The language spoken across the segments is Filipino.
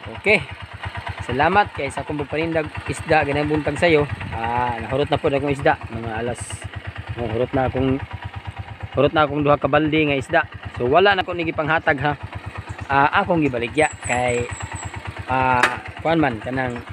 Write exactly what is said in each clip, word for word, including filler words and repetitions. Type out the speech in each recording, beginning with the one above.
Okay. Salamat kay sa akong panindag isda ganang buntag sayo. Ah, nahurot na po akong isda mga alas. Oh, hurot na akong hurot na akong duha ka balde nga isda. So wala na ko nigi panghatag ha. Ah, akong gibaligya kay ah kuan man kanang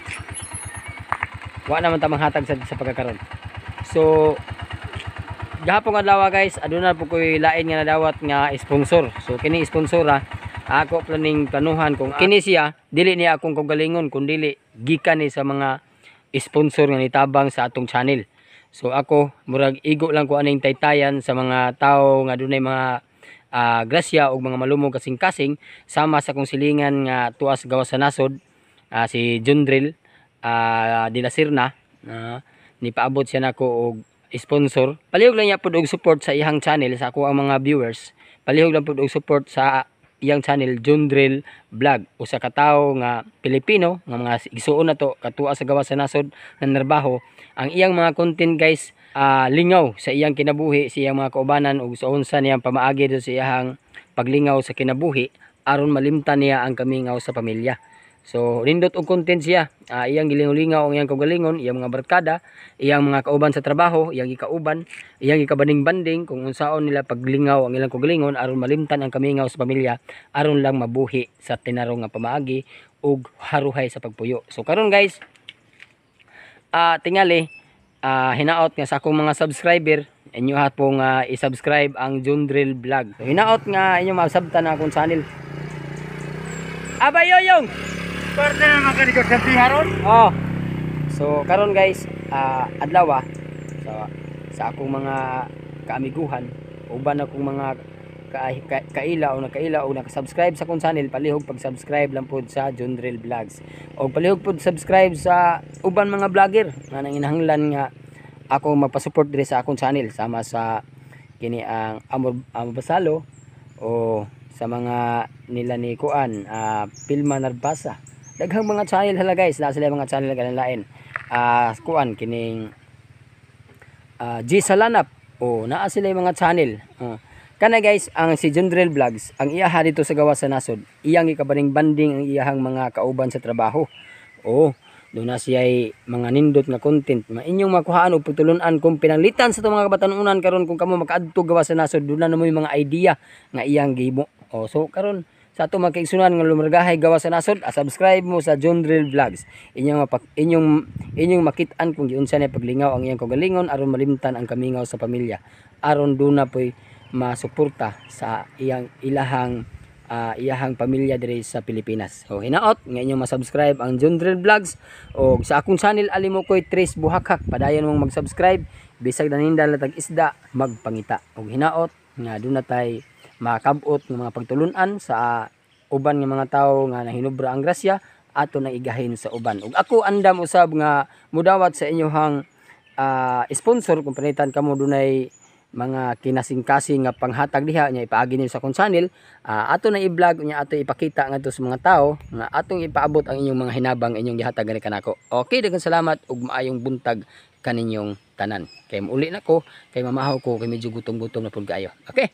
wa naman ta manghatag sa, sa pagkakaron. So gahapon adlaw guys, aduna po koy lain nga nadawat nga sponsor. So kini sponsora ako planning planuhan kung kini siya dili niya akong kagalingon kun dili gikan ni sa mga sponsor nga nitabang sa atong channel. So ako murag igo lang ko aning taytayan sa mga tawo nga dunay mga uh, grasya o mga malumog kasing-kasing sama sa kong silingan nga tuas gawas sa nasod, uh, si Jundril uh, de la Serna, uh, ni paabot siya nako og sponsor. Palihog lang niya pud og support sa iyang channel sa ako ang mga viewers. Palihog lang pud og support sa iyang channel Jundril Vlog, usa ka tawo nga Pilipino nga mga igsuon na to katua sa gawas sa nasod na narbaho. Ang iyang mga content guys, uh, lingaw sa iyang kinabuhi, sa iyang mga kaubanan ug sa unsa niyang pamaagi do sa iyang paglingaw sa kinabuhi aron malimtan niya ang kamingaw sa pamilya. So nindot og content siya, uh, iyang gilingaw-lingaw ang iyang kaugalingon, iyang mga barkada, iyang mga kauban sa trabaho, iyang ikauban, iyang ikabanding-banding kung unsaon nila paglingaw ang ilang kaugalingon aron malimtan ang kamingaw sa pamilya, aron lang mabuhi sa tinarong nga pamaagi ug haruhay sa pagpuyo. So karon guys, uh, tingali uh, hinaot nga sa akong mga subscriber, inyo ha pong uh, i-subscribe ang Jundril Vlog. So, hinaot nga inyo masabtan na akong channel. Abay yoyong! Parte na makalikot sa piharon? Oh. So karon guys, uh, adlaw so, sa akong mga kaamiguhan, uban akong mga ka, ka, kaila o nakaila o nakasubscribe sa akong channel, palihog pag-subscribe lang pod sa Jundril Vlogs. O palihog pod subscribe sa uban mga vlogger nga nanginahanglan nga ako magpa-support diri sa akong channel sama sa kini ang Amor, Amor Basalo o sa mga nila ni Kuan, uh, Pilma Narbasa. Daghang mga channel hala guys, na sila mga channel ganan lain. Ah, uh, kuan kining uh, G Salanap o naa sila mga channel. Uh, kana guys, ang si Jundril Vlogs, ang iyaha dito sa gawas sa nasod, iyang ikabaning-banding ang iyahang mga kauban sa trabaho. Oh, do na siya ay mga nindot nga content. Ma inyong makuhaan og putulunan kung pinanglitan sa itong mga kabatanunan karon kung kamo makaadto gawas sa nasod, do na mo yung mga idea nga iyang gihimo. Oh, so karon sa ato magkaigsunan nga lumargahay gawas sa nasod, ah, subscribe mo sa Jundril Vlogs. Inyong mapak inyong inyong makit-an kung giunsa na paglingaw ang iyang kagalingon aron malimtan ang kamingaw sa pamilya. Aron do na poy masuporta sa iyang ilahang uh, iyahang pamilya diri sa Pilipinas. So hinaot nga inyong ma-subscribe ang Jundril Vlogs o sa akong channel alimo koy Tres Buhakak. Padayon mong mag-subscribe bisag nanindal tag isda magpangita. Og hinaot nga do na tay makabot ng mga pagtulunan sa uban ng mga tao nga nahinubra ang grasya ato nang igahin sa uban. Ug ako andam usab nga mudawat sa inyohang uh, sponsor kung panitan kamo dunay mga kinasing-kasing nga panghatag diha nya ipaagi niyo sa akong channel, uh, ato na i-vlog nya ato ipakita ngadto sa mga tao nga atong ipaabot ang inyong mga hinabang inyong gihatag gani kanako. Okay, daghang salamat ug maayong buntag kaninyong tanan. Kay mauli na ko, kay mamahaw ko kay medyo gutom-gutom na pud kaayo. Okay?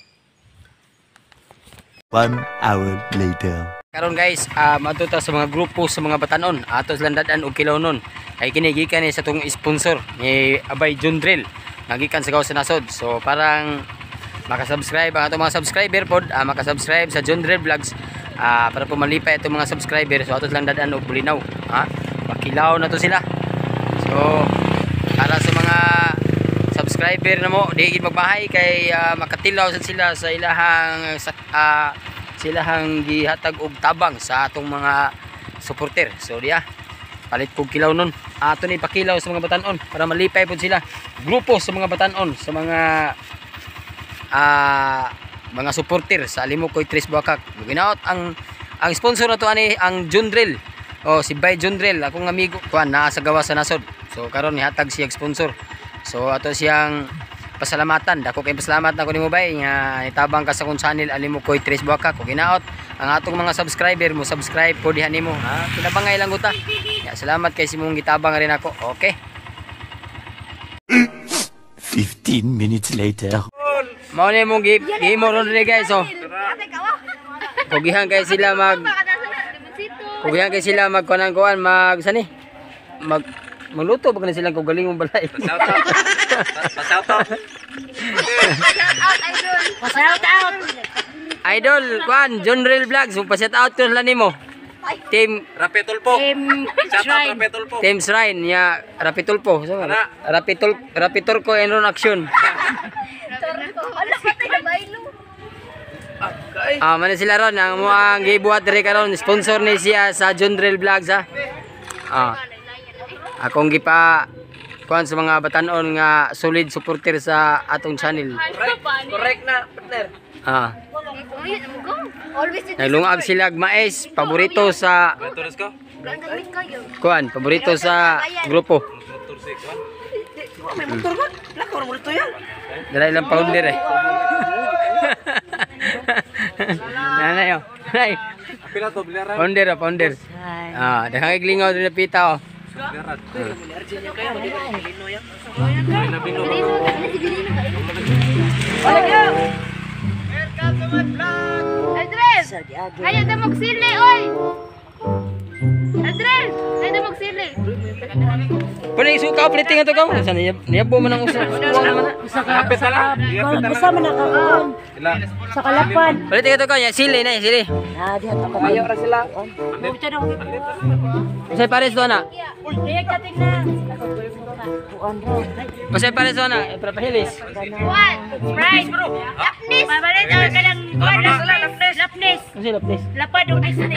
One hour later. Karon guys, uh, matuta sa mga grupo sa mga batanon, atos landadan og kilawnon. Kay kini gikan ni sa tong sponsor ni Abay Jundril, nagikan sa gawas sa nasod. So parang maka-subscribe ang atong mga subscriber pod, uh, maka-subscribe sa Jundril Vlogs uh, para po malipay itong mga subscriber. So atos landadan og bulinaw, ha? Pakilaw na to sila. So para sa mga subscriber na mo, di gid magbahay kay uh, makatilaw sa sila sa ilahang sa, uh, silahang gihatag og tabang sa atong mga supporter. So diya, palit kog kilaw nun. Ato ni pakilaw sa mga batanon para malipay pud sila. Grupo sa mga batanon, sa mga uh, mga supporter sa Alimokoy Tres Buhakak. Ginaot ang ang sponsor na to ani ang Jundril. Oh, si Bay Jundril, akong amigo kuan naa sa gawas sa nasod. So karon nihatag siya sponsor. So ato siyang pasalamatan. Dako kay pasalamat na ko nimo bay nga itabang ka sa akong channel Alimokoy Tres Buhakak. Kung ginaot ang atong mga subscriber mo, subscribe po diha nimo. Ha, pinabangay lang guta. Ya, salamat kay simong gitabang rin ako. Okay. fifteen minutes later. Mao ni mong gimo ron rin guys. So, kugihan kay sila mag Ubihan kay sila magkuan-kuan mag sani. Mag magluto ba kanila silang kaugalingong balay. Shout out. Shout out. Shout out. Idol, kuan, John Real Vlogs, pa-shout out to lang nimo. Team Rapetulpo. Team Shout out Shrine. Rapetulpo. Team Shrine ya Rapitulpo. So, Ana. Rapitul Rapiturko Enron Action. Ala patay na bailo. Ah, man sila ron ang mga gibuhat diri karon sponsor ni siya sa John Real Vlogs ha. Ah. Akong gipa kuan sa mga batanon nga solid supporter sa atong channel. Correct na, partner. Ah. Always it. Naglungag sila og mais, paborito sa Turis ko. Gamit kayo. kuan, paborito sa grupo. Motor six, man. May motor ko. Lako mo rito yan. Dala ilang founder eh. Nanay oh. Nanay. Pila to, biliran. Founder oh, founder. Ah, daghang iglingaw din na pita oh. Biliran. Andres! Ayo na magsili, oy! Andres! Ayo na magsili. Pwede isuka upliting ito ka. Saan niya? Niyabo man ang usa. Kapit na lang. Basta man nakakuan. Ila. Sa kalapan. Uliting ito ka. Sili na sili. Ah, diha to ka. Ayaw ra sila. Masay pares doon na. Kaya kating na. Kuan ro. Masay pares doon na. Iprapahilis. One, Sprite, Lapnis. Babalik ang kanang Lapnis. Lapnis. Kasi lapis. Lapad o Disney.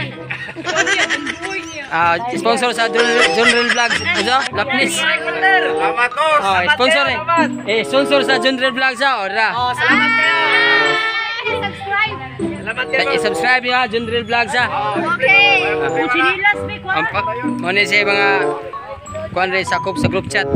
Ah, sponsor sa John Real Vlogs. Ano? Lapnis. Salamat to. Oh, sponsor eh. Eh, sponsor sa John Real Vlogs ah. Ora. Oh, salamat kayo. Subscribe. Salamat I-subscribe niyo ha, John Real Vlogs ah. Okay. Chinilas may kwan. Ang pa, mo ni sa mga kuan rin sakop sa group chat.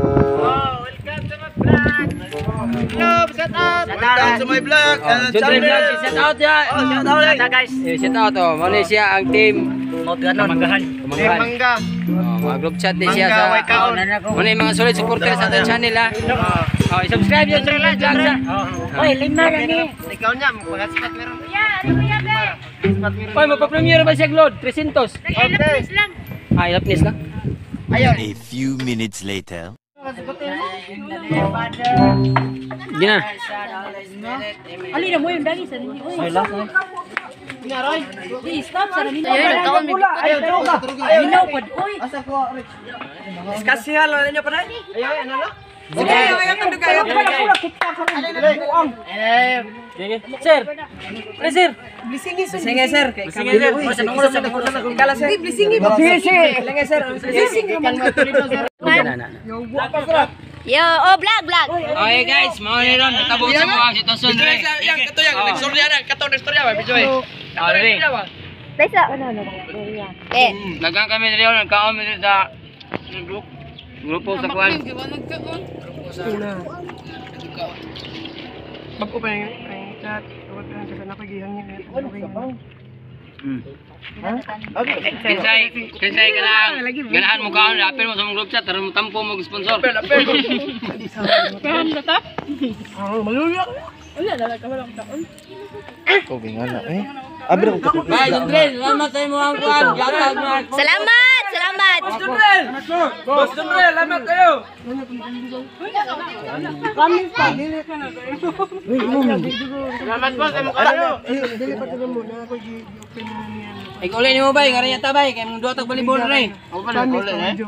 Welcome to my vlog. Oh, John Real Vlogs, shout out ya. Shout out guys. Eh, shout out oh. Mo ni siya ang team Manggahan. Kumanggahan. Mangga. Oh, mga group chat din siya Mangga, way sa kaon. Muna yung mga solid supporter sa ating channel ha. Oh, i-subscribe yun sa Real Vlogs ha. Oy, lima na ni. Ikaw niya, magpagasikat meron. Kuya, ano kuya be? Oy, magpa-premiere ba siya Glod? three hundred. Nag-ilapnis lang. Ah, ilapnis lang. A few minutes later. Gina. Ali na mo yung dagi sa ninyo. Oy. Pinaroy. Di stop sa ninyo. Ayun, nagkaon may dito. Ayaw droga. Ayaw minaw pod. Oy. Iskasihan lang ninyo pa na. Ayaw, ano na? Sige, ayaw tando kayo. Kula kita karon dili buang. Sir. Pre sir. Blisingi sir. Sige, sir. Sige, sir. Sa mga sa mga kala sir. Blisingi. Sige, sige. Lange sir. Blisingi man. Na na na. Yo, oh, vlog, vlog. Okay guys, mao ni ron natabo sa mga sitwasyon dre. Yang kato yang nagstorya na, kato nagstorya ba bijoy. Ah, dre. Desa. Eh, Nagang kami dre nagkaon mi dre sa group grupo sa kwan. Bago pa yung chat. Tawag ka sa napagihan niya. Hmm. Kinsay, kinsay ka lang. Ganahan mo kaon, rapin mo sa mga group chat, taron mo tampo mo sponsor. Oh, maluya. Wala na ka wala taon. Bye, Jundre, salamat sa imo ang kwan. Gatag na. salamat, salamat. Boss Jumre, lamat kayo. Kami pa dili ka na. Salamat po sa mga kayo. Dili pa tayo mo na ako gi. Ikaw ulit ni mo bay, ngari yata bay, kaya mong duwatag balibol na eh. Ako pa lang ulit eh.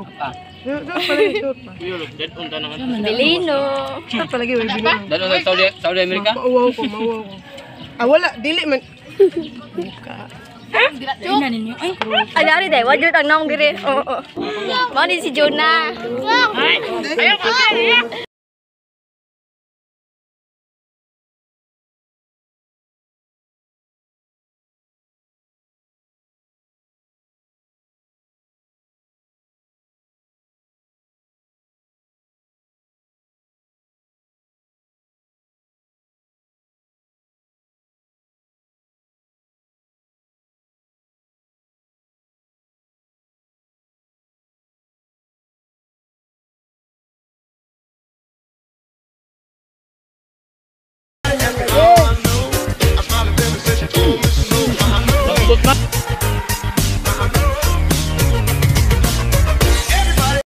Bilino. Palagi way bilong. Dalo sa Saudi, Saudi America. Mauwaw ko, mauwaw ko. Ah, wala. Dili man. Ina ninyo. Ay, Ay, dari deh, wajud ang nong diri. Oo. Mau ni si Jona. Ayo,